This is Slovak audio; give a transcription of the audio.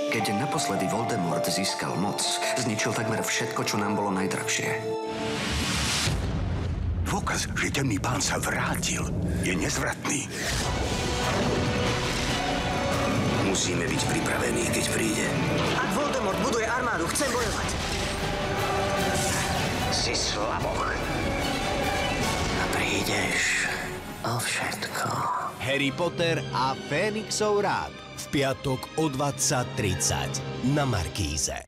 Keď naposledy Voldemort získal moc, zničil takmer všetko, čo nám bolo najdrahšie. Dôkaz, že temný pán sa vrátil, je nezvratný. Musíme byť pripravení, keď príde. Ak Voldemort buduje armádu, chcem bojovať. Si slaboch. A prídeš o všetko. Harry Potter a Fénixov rád. V piatok o 20:30 na Markíze.